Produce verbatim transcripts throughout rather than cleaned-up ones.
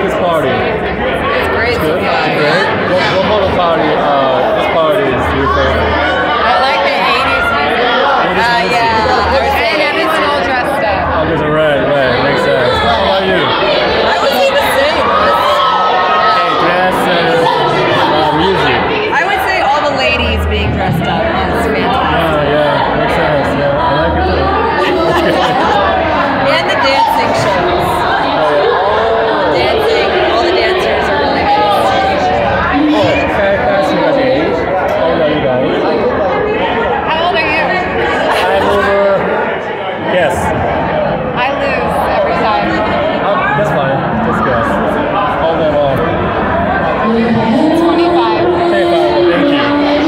this party? It's great. Good? Great? What, what model party, uh, this party is your favorite? I like the eighties music. Uh, yeah. I was saying everyone's all dressed up. Oh, there's a red, right, makes sense. How about you? I would say the same. Hey, dresses, uh, music. I would say all the ladies being dressed up is fantastic. Yeah, yeah, makes sense. Yeah, I like it too. And the dancing shows. Dancing, all the dancers are really nice. Oh, can I ask you guys your age? How old are you guys? How old are you? I'm over. Yes. I lose every time. Um, that's fine. Just guess. Hold on on. twenty-five. Hey, Bob, thank you.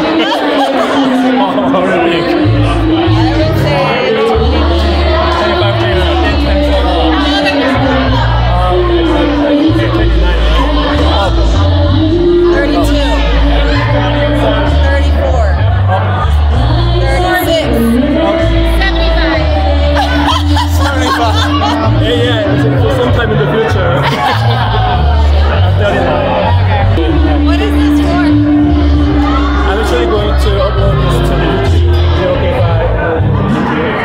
Oh, what do you think? I would say twenty-five, twenty-nine, ten, ten, twelve. Um, twenty-nine. thirty-two. thirty-four. thirty-six. seventy-five. seventy-five. Yeah, yeah, so, so sometime in the future. I'm thirty-nine. What is this for? I'm actually going to upload this to the YouTube. Is it okay if I upload it to the YouTube?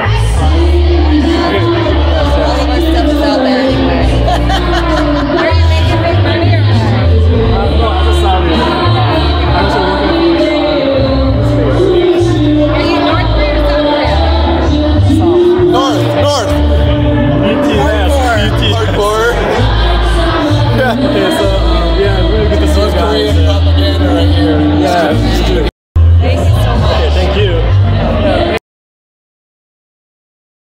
All of our stuff is out there anyway. Are you making big money or what? Uh, no, I'm just sorry. I'm also working for uh, Are you North Korea or South Korea? North, north. B T S. Hardcore. B T S. Hardcore. Yeah, okay, so